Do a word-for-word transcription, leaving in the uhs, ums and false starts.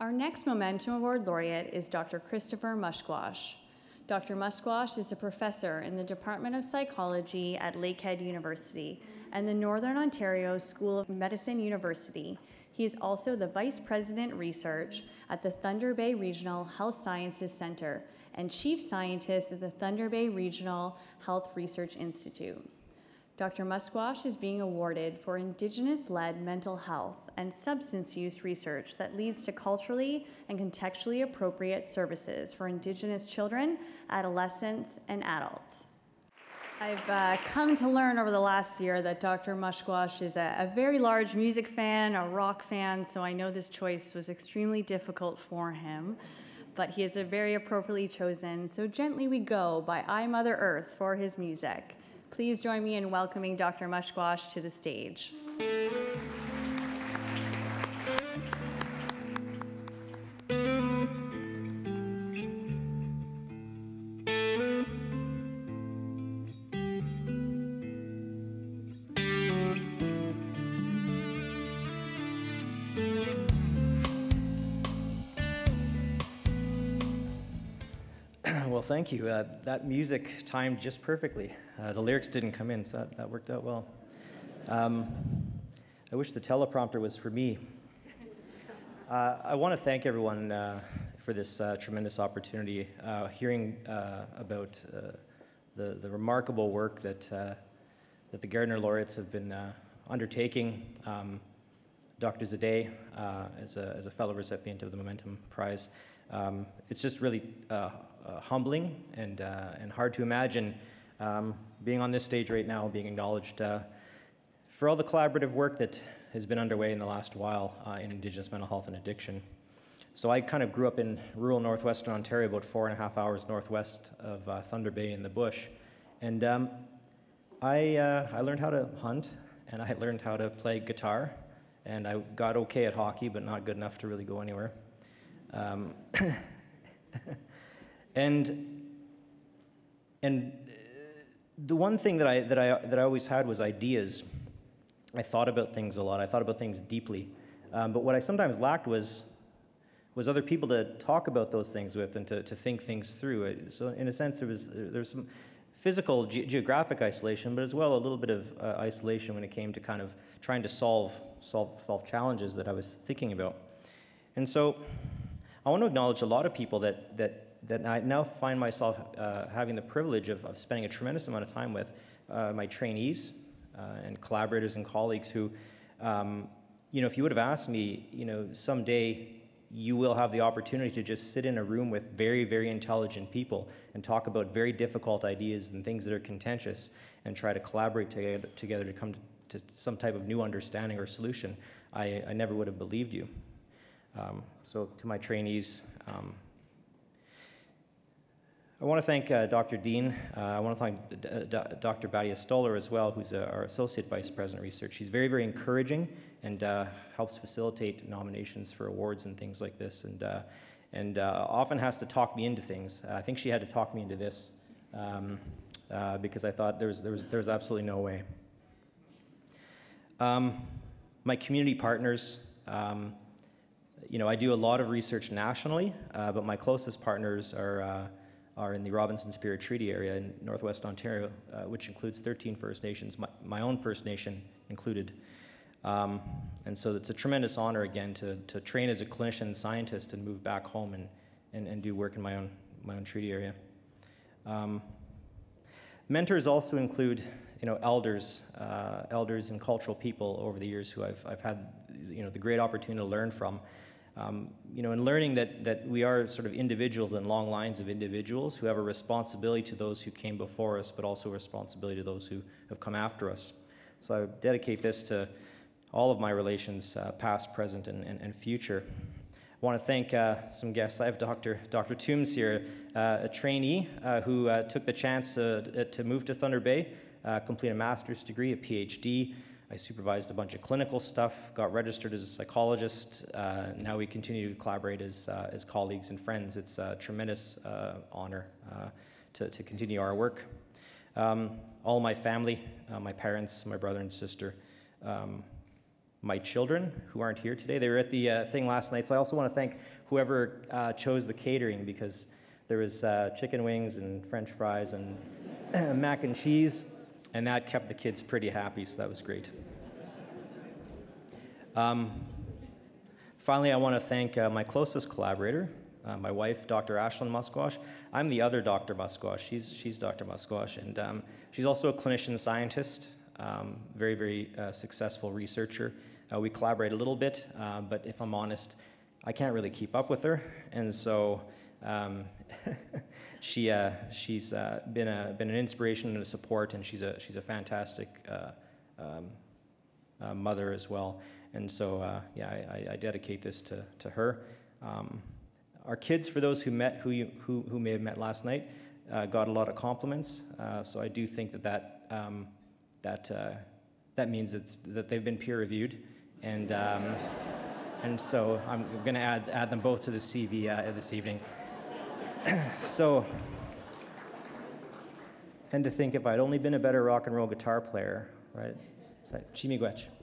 Our next Momentum Award laureate is Doctor Christopher Mushquash. Doctor Musquash is a professor in the Department of Psychology at Lakehead University and the Northern Ontario School of Medicine University. He is also the Vice President Research at the Thunder Bay Regional Health Sciences Center and Chief Scientist at the Thunder Bay Regional Health Research Institute. Doctor Musquash is being awarded for Indigenous-led mental health and substance use research that leads to culturally and contextually appropriate services for Indigenous children, adolescents, and adults. I've uh, come to learn over the last year that Doctor Musquash is a, a very large music fan, a rock fan, so I know this choice was extremely difficult for him, but he is a very appropriately chosen So Gently We Go by I, Mother Earth for his music. Please join me in welcoming Doctor Mushquash to the stage. Well, thank you. Uh, that music timed just perfectly. Uh, the lyrics didn't come in, so that, that worked out well. Um, I wish the teleprompter was for me. Uh, I want to thank everyone uh, for this uh, tremendous opportunity. Uh, hearing uh, about uh, the, the remarkable work that, uh, that the Gairdner laureates have been uh, undertaking. Um, Doctor Zadeh, uh, as, a, as a fellow recipient of the Momentum Prize, um, it's just really uh, Uh, humbling and, uh, and hard to imagine um, being on this stage right now, being acknowledged uh, for all the collaborative work that has been underway in the last while uh, in Indigenous mental health and addiction. So I kind of grew up in rural northwestern Ontario, about four and a half hours northwest of uh, Thunder Bay in the bush. And um, I, uh, I learned how to hunt, and I learned how to play guitar, and I got okay at hockey, but not good enough to really go anywhere. Um, And, and the one thing that I, that, I, that I always had was ideas. I thought about things a lot. I thought about things deeply. Um, but what I sometimes lacked was, was other people to talk about those things with and to, to think things through. So in a sense, there was, there was some physical, ge geographic isolation, but as well a little bit of uh, isolation when it came to kind of trying to solve, solve, solve challenges that I was thinking about. And so I want to acknowledge a lot of people that, that that I now find myself uh, having the privilege of, of spending a tremendous amount of time with, uh, my trainees uh, and collaborators and colleagues who, um, you know, if you would have asked me, you know, someday you will have the opportunity to just sit in a room with very, very intelligent people and talk about very difficult ideas and things that are contentious and try to collaborate together, together to come to, to some type of new understanding or solution, I, I never would have believed you. Um, so to my trainees, um, I want to thank uh, Doctor Dean. Uh, I want to thank Doctor Badia Stoller as well, who's uh, our Associate Vice President Research. She's very, very encouraging and uh, helps facilitate nominations for awards and things like this, and, uh, and uh, often has to talk me into things. Uh, I think she had to talk me into this um, uh, because I thought there was, there, was, there was absolutely no way. Um, my community partners, um, you know, I do a lot of research nationally, uh, but my closest partners are uh, are in the Robinson Spirit Treaty area in northwest Ontario, uh, which includes thirteen First Nations, my, my own First Nation included. Um, and so it's a tremendous honor, again, to, to train as a clinician scientist and move back home and, and, and do work in my own, my own treaty area. Um, mentors also include, you know, elders, uh, elders and cultural people over the years who I've, I've had, you know, the great opportunity to learn from. Um, you know, and learning that, that we are sort of individuals and long lines of individuals who have a responsibility to those who came before us, but also a responsibility to those who have come after us. So I dedicate this to all of my relations, uh, past, present, and, and, and future. I want to thank uh, some guests. I have Doctor Doctor Toombs here, uh, a trainee uh, who uh, took the chance uh, to move to Thunder Bay, uh, complete a master's degree, a PhD. I supervised a bunch of clinical stuff, got registered as a psychologist. Uh, now we continue to collaborate as, uh, as colleagues and friends. It's a tremendous uh, honor uh, to, to continue our work. Um, all my family, uh, my parents, my brother and sister, um, my children who aren't here today. They were at the uh, thing last night, so I also want to thank whoever uh, chose the catering, because there was uh, chicken wings and French fries and mac and cheese, and that kept the kids pretty happy, so that was great. Um, finally, I want to thank uh, my closest collaborator, uh, my wife, Doctor Ashlyn Musquash. I'm the other Doctor Musquash. She's, she's Doctor Musquash, and um, she's also a clinician scientist, um, very, very uh, successful researcher. Uh, we collaborate a little bit, uh, but if I'm honest, I can't really keep up with her, and so um, she uh, she's uh, been a been an inspiration and a support, and she's a she's a fantastic uh, um, uh, mother as well. And so uh, yeah, I, I dedicate this to to her. Um, our kids, for those who met who you, who who may have met last night, uh, got a lot of compliments. Uh, so I do think that that um, that uh, that means it's that they've been peer reviewed, and. Um, And so I'm going to add, add them both to the C V uh, this evening. So, and to think if I'd only been a better rock and roll guitar player, right? So, Chimigwech.